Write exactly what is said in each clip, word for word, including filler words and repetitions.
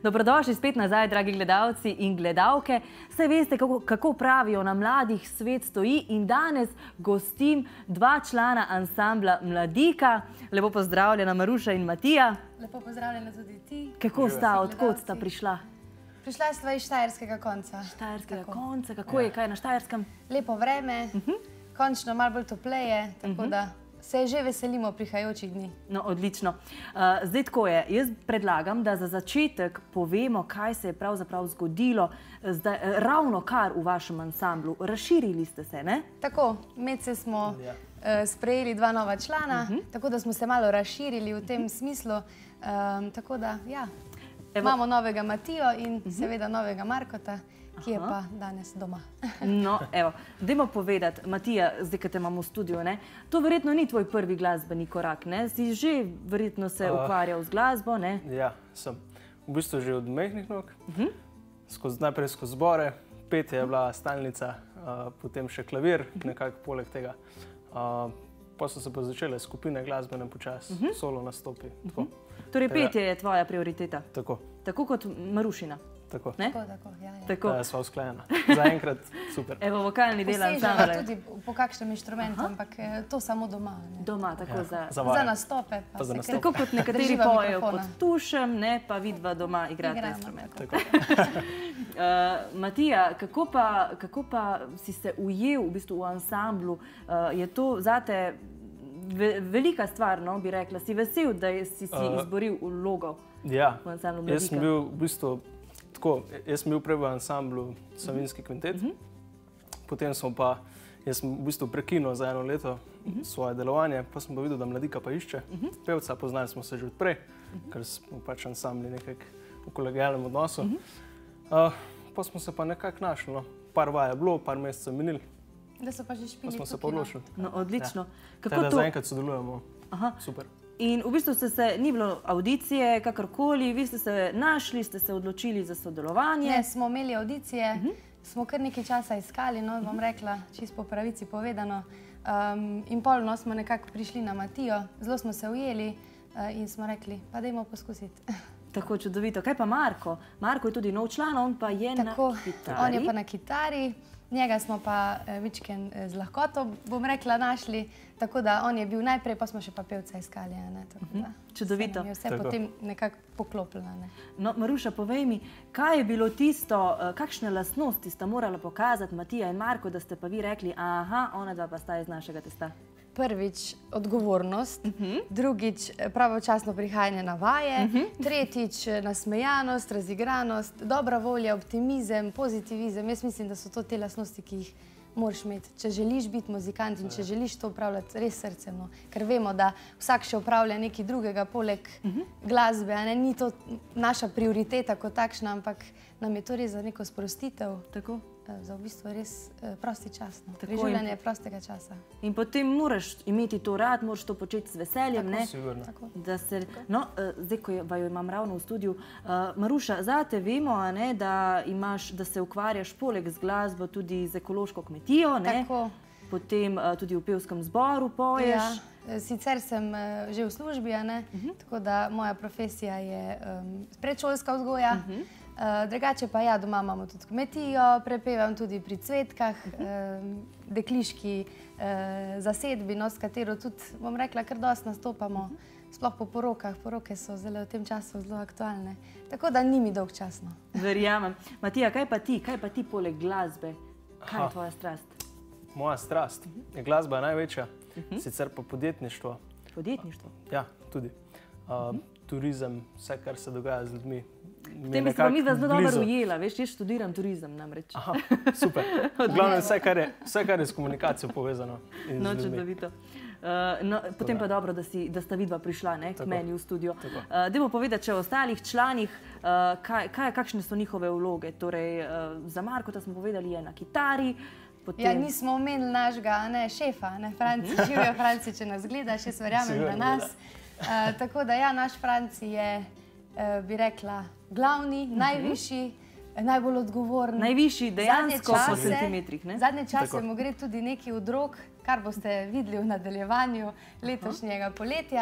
Dobrodošli spet nazaj, dragi gledalci in gledalke. Saj veste, kako, kako pravijo, na mladih svet stoji in danes gostim dva člana ansambla Mladika. Lepo pozdravljena Maruša in Matija. Lepo pozdravljena tudi ti. Kako sta, odkot sta prišla? Prišla sva iz Štajerskega konca. Štajerskega konca, kako je, kaj na Štajerskem? Lepo vreme, končno malo bolj topleje, tako da se že veselimo prihajajočih dni. No, odlično. Zdaj tako je, jaz predlagam, da za začetek povemo, kaj se je pravzaprav zgodilo ravno kar v vašem ansamblu. Razširili ste se, ne? Tako, medse smo sprejeli dva nova člana, tako da smo se malo razširili v tem smislu. Tako da, ja, imamo novega Matijo in seveda novega Markota, ki je pa danes doma. No, evo, dajmo povedati, Matija, zdaj, ko te imamo v studiu, ne, to verjetno ni tvoj prvi glasbeni korak, ne? Si že verjetno se ukvarjal z glasbo, ne? Ja, sem. V bistvu že od majhnih nog. Najprej skozi zbore, petje je bila stalnica, potem še klavir, nekako poleg tega. Potem so se pa začele skupine glasbene počasi, solo nastopi. Torej, petje je tvoja prioriteta? Tako. Tako kot Marušina? Tako. Tako, tako, ja, ja. Tako. Sva usklajena. Zaenkrat super. Evo, vokalni del ansambla. Posežemo tudi po kakšnem inštrumentu, ampak to samo doma. Doma, tako za... Za nastope. Tako kot nekateri pojejo pod tušem, ne, pa vidva doma igrate instrument. Tako. Matija, kako pa si se ujel v bistvu v ansamblu? Je to zate velika stvar, no, bi rekla. Si vesel, da si si izboril vlogo v ansamblu Mladika? Ja, jaz sem bil v bistvu tako, jaz sem bil prej v ansamblu Savinjski kvintet, potem sem pa, jaz sem v bistvu prekinil za eno leto svoje delovanje, pa sem pa videl, da Mladika pa išče pevca, poznali smo se že od prej, ker smo pač ansambli nekak v kolegijalnem odnosu. Pa smo se pa nekako našli, no. Par vaj je bilo, par mesecev minili. Da so pa že špili tukaj. Pa smo se pa odločili. No, odlično. Teda zaenkrat sodelujemo. Super. In v bistvu ste se, ni bilo audicije, kakorkoli, vi ste se našli, ste se odločili za sodelovanje. Ne, smo imeli audicije, smo kar nekaj časa iskali, no, bom rekla, čisto po pravici povedano. In polno smo nekako prišli na Matijo, zelo smo se ujeli in smo rekli, pa dajmo poskusiti. Tako čudovito. Kaj pa Marko? Marko je tudi nov član, on pa je na kitari. On je pa na kitari, njega smo pa vičken z lahkoto, bom rekla, našli, tako da on je bil najprej, pa smo še pa pevca iskali. Čudovito. Se nam je vse potem nekako poklopilo. No, Maruša, povej mi, kaj je bilo tisto, kakšne lastnosti sta morala pokazati Matija in Marko, da ste pa vi rekli, aha, ona dva pa sta iz našega testa? Prvič odgovornost, drugič pravočasno prihajanje na vaje, tretjič nasmejanost, razigranost, dobra volja, optimizem, pozitivizem. Jaz mislim, da so to te lastnosti, ki jih moraš imeti, če želiš biti muzikant in če želiš to upravljati res srcem. Ker vemo, da vsak še upravlja nekaj drugega poleg glasbe. Ni to naša prioriteta kot takšna, ampak nam je to res za neko sprostitev. Tako? Za v bistvu res prosti čas. Preživljanje prostega časa. In potem moraš imeti to rad, moraš to početi z veseljem, ne? Tako. No, zdaj, ko jo imam ravno v studiu, Maruša, zate vemo, da imaš, da se ukvarjaš poleg z glasbo tudi z ekološko kmetijo, ne? Tako. Potem tudi v pevskem zboru poješ. Ja, sicer sem že v službi, ne? Tako da moja profesija je predšolska vzgoja. Drugače pa ja, doma imamo tudi kmetijo, prepevam tudi pri cvetkah, dekliški zasedbi, s katero tudi, bom rekla, kar dosti nastopamo, sploh po porokah. Poroke so zdaj v tem času zelo aktualne. Tako da ni mi dolg časno. Verjamem. Matija, kaj pa ti? Kaj pa ti poleg glasbe? Kaj je tvoja strast? Moja strast? Glasba je največja, sicer pa podjetništvo. Podjetništvo? Ja, tudi. Turizem, vse, kar se dogaja z ljudmi. Potem bi se pa mi zelo dobro ujela, veš, jaz študiram turizem namreč. Aha, super. Glavno je vse, kar je s komunikacijo povezano in z ljudmi. No, čudovito. Potem pa dobro, da sta vidva prišla k meni v studio. Dajmo povedati še o ostalih članih, kakšne so njihove vloge. Torej, za Markota smo povedali, je na kitari. Ja, nismo omenili našega šefa, Franci, živijo Franci, če nas gledaš, jaz verjamem na nas. Tako da ja, naš Franci je, bi rekla, glavni, najvišji, najbolj odgovorni. Najvišji dejansko po centimetrih, ne? Zadnje čase mu gre tudi nekaj v drog, kar boste videli v nadaljevanju letošnjega poletja.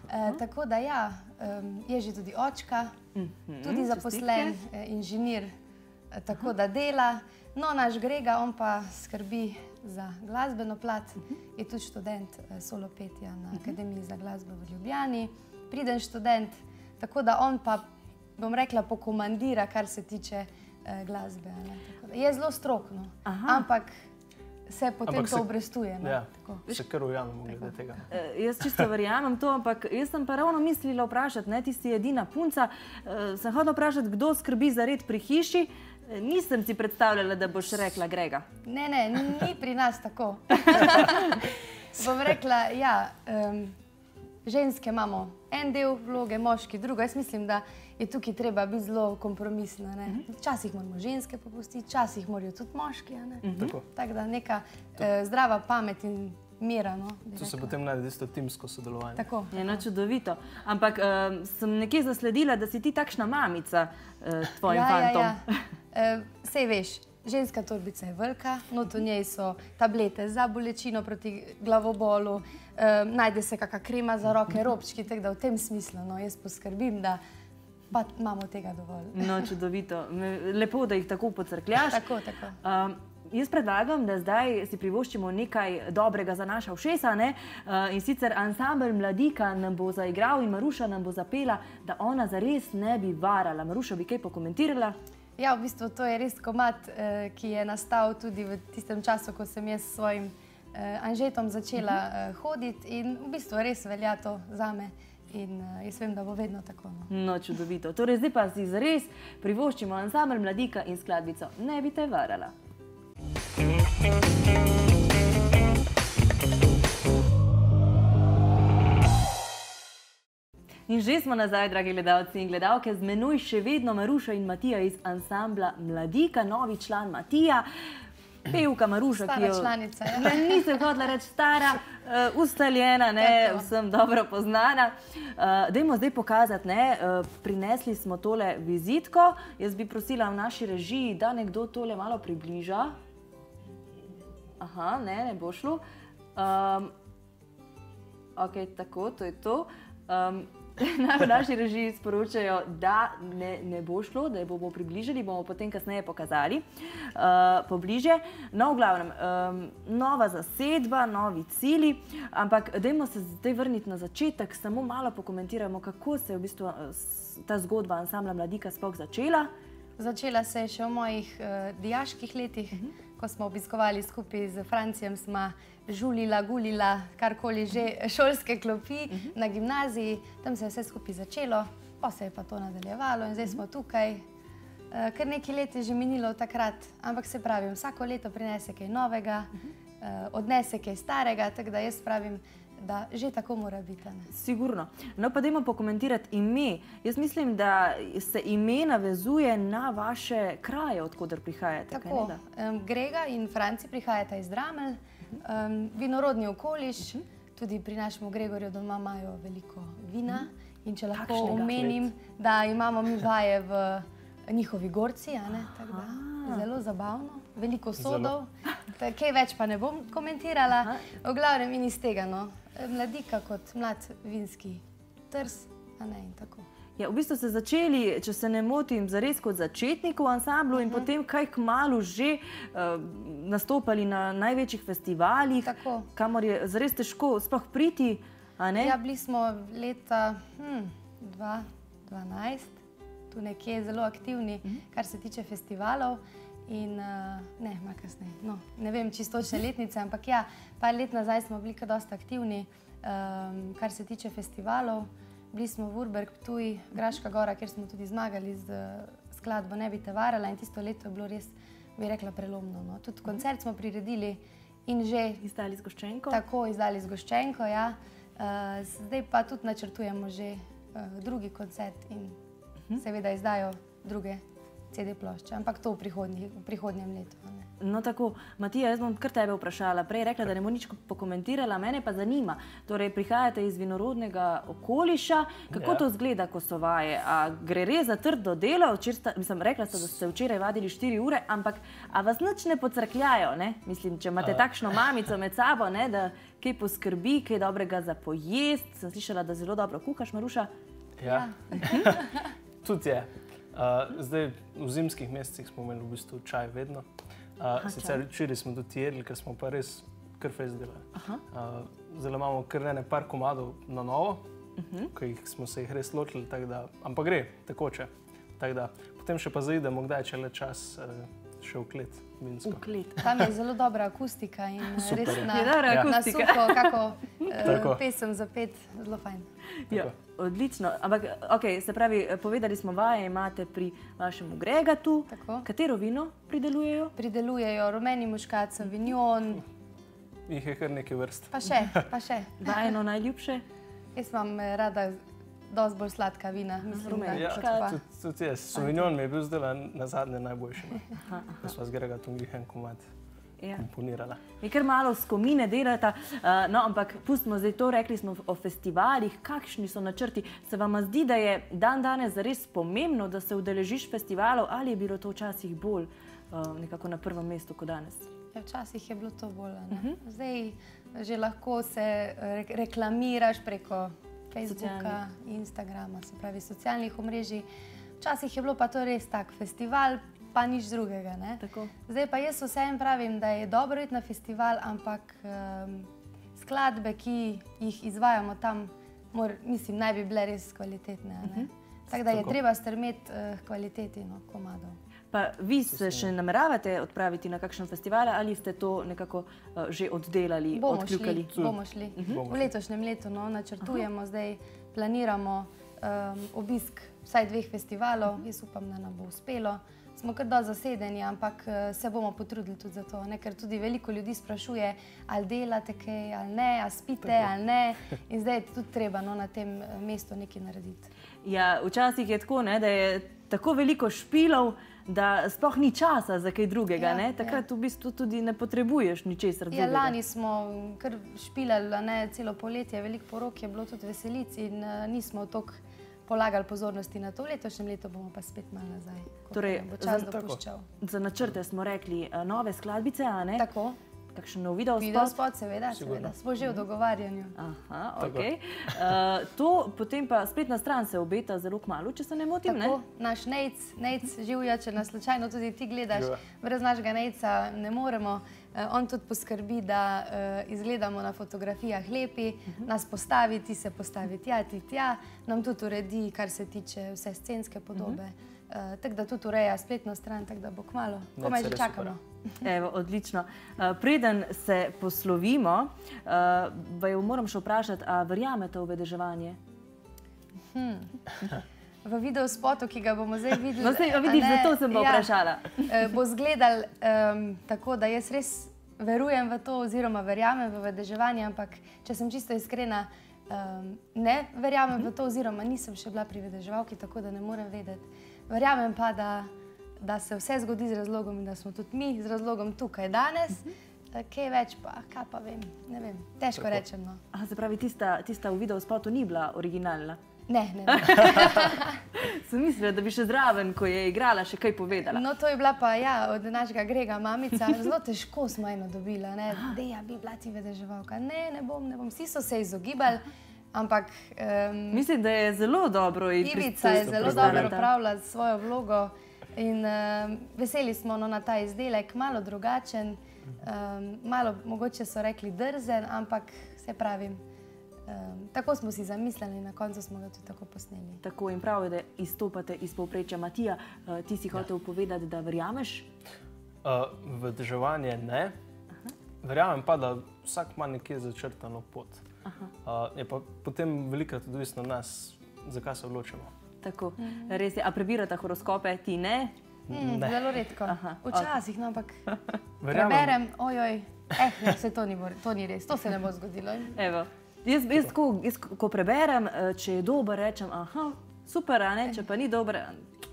E, tako da ja, um, je že tudi očka, Mhm, tudi zaposlen čestitke. eh, inženir, eh, tako da dela. No, naš Grega, on pa skrbi za glasbeno plat, je tudi študent eh, solo petja na Akademiji za glasbo v Ljubljani, priden študent, tako da on pa, bom rekla, pokomandira, kar se tiče eh, glasbe. a ne. Tako da je zelo strokno, Aha. ampak se potem Ampak to se- obrestuje. no, Ja, tako. se kar ujamemo glede tega. Eh, Jaz čisto verjamem to, ampak jaz sem pa ravno mislila vprašati, ne, ti si edina punca, eh, sem hodila vprašati, kdo skrbi za red pri hiši. Eh, Nisem si predstavljala, da boš rekla Grega. Ne, ne, ni pri nas tako. Bom rekla, ja, um, ženske imamo en del vloge, moški drugo. Jaz mislim, da je tukaj treba biti zelo kompromisna. ne. Včasih moramo ženske popustiti, včasih morajo tudi moški. a ne. Tako. Tako da neka eh, zdrava pamet in mera. No, bi Tu se rekla. potem najde tisto timsko sodelovanje. Tako. Je no čudovito. Ampak eh, sem nekje zasledila, da si ti takšna mamica eh, tvojim ja, fantom. Ja, ja. Uh, sej veš, ženska torbica je velika, not v njej so tablete za bolečino proti glavobolu, uh, najde se kakšna krema za roke, robčki, tako da v tem smislu no, jaz poskrbim, da pa imamo tega dovolj. No, čudovito. Me- Lepo, da jih tako pocrkljaš. Tako, tako. Um, jaz predlagam, da zdaj si privoščimo nekaj dobrega za naša ušesa. Ne? Uh, in sicer ansambel Mladika nam bo zaigral in Maruša nam bo zapela, da ona zares ne bi varala. Maruša, bi kaj pokomentirala? Ja, v bistvu to je res komad, eh, ki je nastal tudi v tistem času, ko sem jaz s svojim eh, Anžetom začela eh, hoditi in v bistvu res velja to zame in eh, jaz vem, da bo vedno tako. No. No, čudovito. Torej, zdaj pa si zares privoščimo ansambel Mladika in skladbico Ne bi te varala. In že smo nazaj, dragi gledalci in gledalke, z menoj še vedno Maruša in Matija iz ansambla Mladika, novi član Matija, pevka Maruša, Stara ki jo članica, ja. Ne, nisem hotela reči stara, uh, ustaljena, ne, Tako. vsem dobro poznana. Uh, dajmo zdaj pokazati, ne, uh, prinesli smo tole vizitko. Jaz bi prosila v naši režiji, da nekdo tole malo približa. Aha, ne, ne bo šlo. Um, ok, tako, to je to. Um, v naši režiji sporočajo, da ne, ne bo šlo, da jo bomo približali, bomo potem kasneje pokazali uh, pobliže. No, v glavnem, um, nova zasedba, novi cilji, ampak dajmo se zdaj vrniti na začetek, samo malo pokomentiramo, kako se je v bistvu uh, s- ta zgodba ansambla Mladika sploh začela. Začela se je še v mojih uh, dijaških letih, uh -huh. ko smo obiskovali skupaj z Francijem, smo žulila, gulila, karkoli že, šolske klopi uh -huh. na gimnaziji. Tam se je vse skupaj začelo, pa se je pa to nadaljevalo in zdaj smo tukaj. Uh, kar nekaj let je že minilo od takrat, ampak se pravim, vsako leto prinese kaj novega, uh -huh. uh, odnese kaj starega, tako da jaz pravim, da že tako mora biti. Ne? Sigurno. No, pa dajmo pokomentirati ime. Jaz mislim, da se ime navezuje na vaše kraje, odkoder prihajate. kaj Tako, ne da? um, Grega in Franci prihajata iz Dramelj, um, vinorodni okoliš, tudi pri našem Gregorju doma imajo veliko vina. In če lahko Kakšnega? omenim, da imamo mi vaje v njihovi gorci, a ne, tako da zelo zabavno, veliko sodov, Ta- kaj več pa ne bom komentirala. V glavnem in iz tega, no, Mladika kot mlad vinski trs, a ne, in tako. Ja, v bistvu ste začeli, če se ne motim, zares kot začetnik v ansamblu in potem kaj kmalu že uh, nastopali na največjih festivalih, Tako. kamor je zares težko sploh priti, a ne? Ja, bili smo leta hm, dva tisoč dvanajst, tu nekje zelo aktivni, kar se tiče festivalov. In uh, ne, malo kasneje. No, ne vem čisto točne letnice, ampak ja, par let nazaj smo bili kar dosta aktivni, um, kar se tiče festivalov. Bili smo v Urberg, Ptuj, Graška Gora, kjer smo tudi zmagali z uh, skladbo Ne bi te varala in tisto leto je bilo res, bi rekla, prelomno. No. Tudi koncert smo priredili in že Izdali z Goščenko? tako izdali z Goščenko, ja. Uh, zdaj pa tudi načrtujemo že uh, drugi koncert in seveda izdajo druge C D plošče, ampak to v, prihodnji, v prihodnjem letu. Ne. No tako, Matija, jaz bom kar tebe vprašala. Prej je rekla, da ne bo nič pokomentirala, mene pa zanima. Torej, prihajate iz vinorodnega okoliša, kako Ja. to zgleda, ko so vaje? A gre res za trdo delo? Včeraj sta, mislim, rekla ste, da ste včeraj vadili štiri ure, ampak a vas nič ne pocrkljajo, ne? Mislim, če imate takšno mamico med sabo, ne, da kaj poskrbi, kaj dobrega za pojest. Sem slišala, da zelo dobro kuhaš, Maruša. Ja. Tudi je. Uh, zdaj, v zimskih mesecih smo imeli v bistvu čaj vedno. Uh, sicer včeraj smo tudi jedli, ker smo pa res kar fest delali. Uh, zdaj imamo kar ene par komadov na novo, uh -huh. ki smo se jih res lotili, tak da, ampak gre, tekoče. Tak da, potem še pa zaidemo, kdaj če le čas uh, še v klet vinsko. V klet. Tam je zelo dobra akustika in Super. res na, Je dobra na akustika. suho, kako Tako. uh, pesem za pet, zelo fajn. Ja, odlično. Ampak, okay, se pravi, povedali smo, vaje imate pri vašem Gregatu. Tako. Katero vino pridelujejo? Pridelujejo rumeni muškat, sauvignon, Jih je kar nekaj vrst. pa še, pa še. Vajeno najljubše? Jaz imam eh, rada dosti bolj sladka vina. Mislim, rumeni da Ja, kot muškat. pa- tudi, tudi jaz. Sauvignon mi je bil zdaj na zadnje najboljši. No. Da sva z Gregatom grih en komad Ja. komponirala. Je kar malo skomine delata, uh, no, ampak pustimo zdaj to, rekli smo o festivalih, kakšni so načrti. Se vam zdi, da je dan danes zares pomembno, da se udeležiš festivalov, ali je bilo to včasih bolj uh, nekako na prvem mestu kot danes? Ja, včasih je bilo to bolj. Uh -huh. Zdaj že lahko se re reklamiraš preko Facebooka, Socialnih. Instagrama, se pravi socialnih omrežij. Včasih je bilo pa to res tak festival, pa nič drugega. Ne? Tako. Zdaj pa jaz vseeno pravim, da je dobro iti na festival, ampak um, skladbe, ki jih izvajamo tam, mor, mislim, naj bi bile res kvalitetne. Uh -huh. Tako da je Tako. treba strmeti uh, kvaliteti no, komadov. Pa vi se še nameravate odpraviti na kakšen festival ali ste to nekako uh, že oddelali, Bomo odkljukali? šli, bomo šli. Mhm. Bomo V šli. letošnjem letu no, načrtujemo, Aha. zdaj planiramo um, obisk vsaj dveh festivalov. Jaz upam, da nam bo uspelo. Smo kar dosti zasedeni, ampak uh, se bomo potrudili tudi za to, ne? Ker tudi veliko ljudi sprašuje, ali delate kaj, ali ne, ali spite, Tako. ali ne. In zdaj je tudi treba no, na tem eh, mestu nekaj narediti. Ja, včasih je tako, ne, da je tako veliko špilov, da sploh ni časa za kaj drugega. Ja, ne? Takrat v bistvu tudi ne potrebuješ ničesar Ja, drugega. lani smo kar špilali, a ne, celo poletje, veliko porok je bilo tudi veselic in uh, nismo toliko polagali pozornosti na to. V letošnjem letu bomo pa spet malo nazaj, ko Torej, nam bo čas za- dopuščal. Za načrte smo rekli uh, nove skladbice, a ne? Tako, Kakšen nov video video spot? spot, seveda, seveda. Smo že v dogovarjanju. Aha, Tako. ok. Uh, to potem pa spletna stran se obeta zelo kmalu, če se ne motim, ne? Tako, naš Nejc, Nejc živja, če nas slučajno tudi ti gledaš, Živijo. brez našega Nejca ne moremo. Eh, On tudi poskrbi, da uh, izgledamo na fotografijah lepi, nas postavi, ti se postavi tja, ti tja, nam tudi uredi, kar se tiče vse scenske podobe. Uh, tako da tudi ureja spletno stran, tako da bo kmalo. Ne, Komaj se že res čakamo. Evo, odlično. Uh, preden se poslovimo, uh, vaju moram še vprašati, a verjamete v vedeževanje? V videospotu, ki ga bomo zdaj videli, No, saj, a vidiš, ne, zato sem pa ja, vprašala. eh, bo izgledal um, tako, da jaz res verujem v to, oziroma verjamem v vedeževanje, ampak če sem čisto iskrena, um, ne verjamem v to, oziroma nisem še bila pri vedeževalki, tako da ne morem vedeti. Verjamem pa, da, da se vse zgodi z razlogom in da smo tudi mi z razlogom tukaj danes. Eh, Kaj več pa, kaj pa vem, ne vem, težko Tako. rečem. No. Aha, se pravi, tista, tista v videospotu ni bila originalna. Ne, ne, ne. Sem mislila, da bi še zraven, ko je igrala, še kaj povedala. No, to je bila pa ja, od našega Grega mamica. Zelo težko smo eno dobila. Deja, bi bila ti vedeževalka. Ne, ne bom, ne bom. Vsi so se izogibali, ampak um, Mislim, da je zelo dobro iti Ivica je zelo predstavljata. dobro opravila svojo vlogo in um, veseli smo no, na ta izdelek, malo drugačen, um, malo mogoče so rekli drzen, ampak se pravim, um, tako smo si zamislili in na koncu smo ga tudi tako posneli. Tako in prav je, da izstopate iz povprečja. Matija, uh, ti si hotel povedati, da verjameš? Uh, vedeževanje ne. Verjamem pa, da vsak ima nekje začrtano pot. Uh, je pa potem velikrat odvisno od nas, zakaj se odločimo. Tako, res je. A prebirate horoskope, ti ne? Mm, Ne. zelo redko. Aha, Včasih, no, ampak Verjamem, preberem, ojoj, eh, ne, vse to ni, bo- to ni res, to se ne bo zgodilo. Evo. Jaz, jaz, ko, jaz, ko preberem, eh, če je dober, rečem, aha, super, a ne? Če pa ni dober,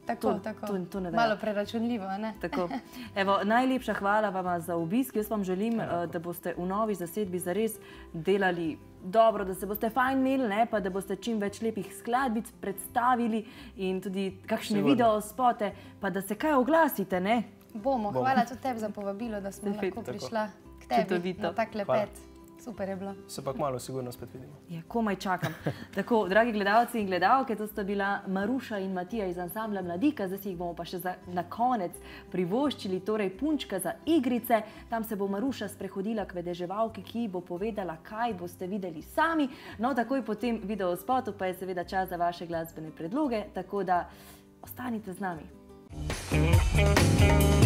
Tako, to, tako. To, to ne vejo. Malo preračunljivo, ne? Tako. Evo, najlepša hvala vam za obisk. Jaz vam želim, uh, da boste v novi zasedbi zares delali dobro, da se boste fajn imeli, ne, pa da boste čim več lepih skladbic predstavili in tudi kakšne Sigurno. video spote, pa da se kaj oglasite, ne? Bomo. Hvala tudi tebi za povabilo, da smo lahko Tako. prišla k tebi Čudovito. na tak lepet. Super je bilo. Se pa kmalu sigurno spet vidimo. Ja, komaj čakam. Tako, dragi gledalci in gledalke, to sta bila Maruša in Matija iz ansambla Mladika. Zdaj si jih bomo pa še za, na konec privoščili, torej Punčka za igrice. Tam se bo Maruša sprehodila k vedeževalki, ki bo povedala, kaj boste videli sami. No, takoj po tem videospotu pa je seveda čas za vaše glasbene predloge, tako da ostanite z nami.